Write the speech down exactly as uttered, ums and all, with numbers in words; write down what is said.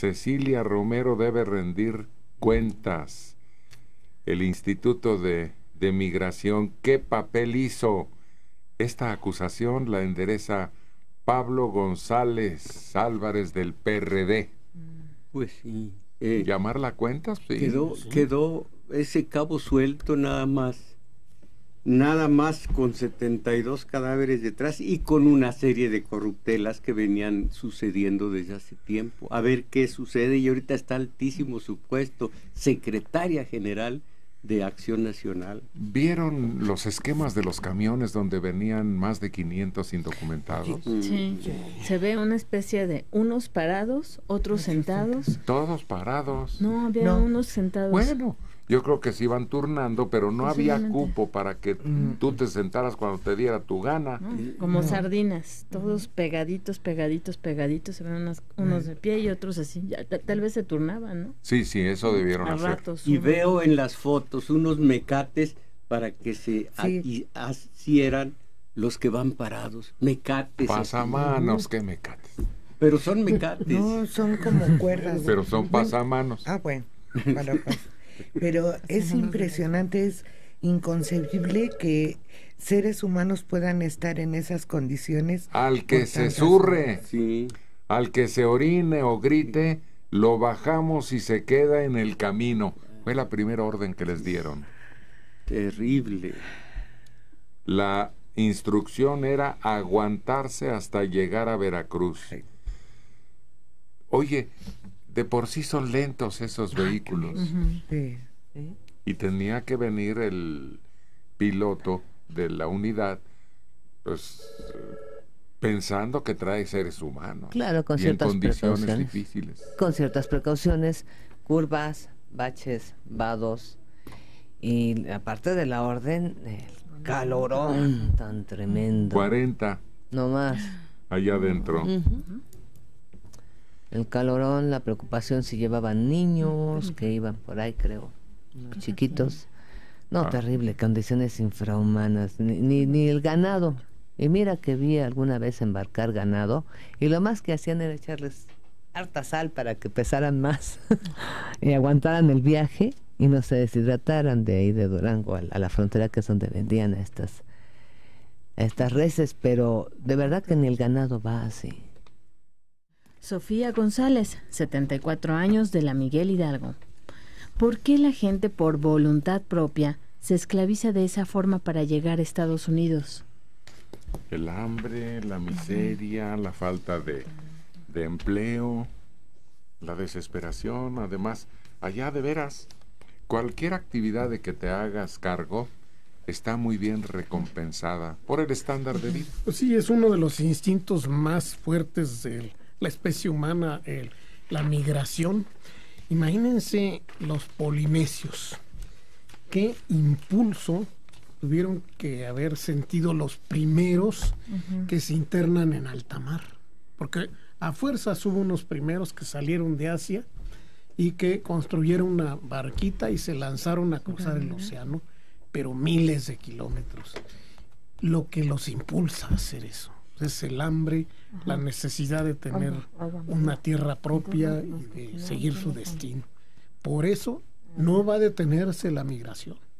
Cecilia Romero debe rendir cuentas. El Instituto de, de Migración, ¿qué papel hizo? Esta acusación la endereza Pablo González Álvarez del P R D. Pues sí. Eh, ¿Llamarla a cuentas? Sí. Quedó, sí. quedó ese cabo suelto nada más. Nada más con setenta y dos cadáveres detrás y con una serie de corruptelas que venían sucediendo desde hace tiempo. A ver qué sucede, y ahorita está altísimo su puesto, secretaria general de Acción Nacional. ¿Vieron los esquemas de los camiones donde venían más de quinientos indocumentados? Sí, se ve una especie de unos parados, otros sentados. Todos parados. No, había No. unos sentados. Bueno, yo creo que se iban turnando, pero no había cupo para que mm. tú te sentaras cuando te diera tu gana. ¿No? Como no. sardinas, todos pegaditos, pegaditos, pegaditos, se ven unos, unos de pie y otros así. Ya, tal vez se turnaban, ¿no? Sí, sí, eso debieron A hacer. ratos. Y uno. veo en las fotos unos mecates para que se Sí. a, así eran los que van parados. Mecates. Pasamanos, así. qué mecates. Pero son mecates. No, son como cuerdas. Pero son pasamanos. Ah, bueno. Para, para. Pero es impresionante, es inconcebible que seres humanos puedan estar en esas condiciones. Al que por se tantas zurre, horas. Sí. al que se orine o grite, lo bajamos y se queda en el camino. Fue la primera orden que les dieron. Terrible. La instrucción era aguantarse hasta llegar a Veracruz. Oye, de por sí son lentos esos vehículos. Ujú. Sí, sí. Y tenía que venir el piloto de la unidad, pues pensando que trae seres humanos. Claro, con y en ciertas condiciones precauciones. difíciles. Con ciertas precauciones, curvas, baches, vados, y aparte de la orden, el calorón tan tremendo. cuarenta No más. allá adentro. Ujú. El calorón, la preocupación si llevaban niños que iban por ahí, creo, chiquitos. No, Ah. terrible, condiciones infrahumanas, ni, ni, ni el ganado. Y mira que vi alguna vez embarcar ganado, y lo más que hacían era echarles harta sal para que pesaran más y aguantaran el viaje y no se deshidrataran de ahí de Durango a la, a la frontera, que es donde vendían a estas, a estas reses, pero de verdad que ni el ganado va así. Sofía González, setenta y cuatro años, de la Miguel Hidalgo. ¿Por qué la gente por voluntad propia se esclaviza de esa forma para llegar a Estados Unidos? El hambre, la miseria, la falta de, de empleo, la desesperación. Además, allá de veras, cualquier actividad de que te hagas cargo está muy bien recompensada por el estándar de vida. Pues sí, es uno de los instintos más fuertes de la especie humana, el, la migración. Imagínense los polinesios. ¿Qué impulso tuvieron que haber sentido los primeros uh-huh. que se internan en alta mar? Porque a fuerzas hubo unos primeros que salieron de Asia y que construyeron una barquita y se lanzaron a cruzar uh-huh. el océano, pero miles de kilómetros. Lo que los impulsa a hacer eso es el hambre, uh-huh. la necesidad de tener una tierra propia y de seguir su destino. Por eso no va a detenerse la migración.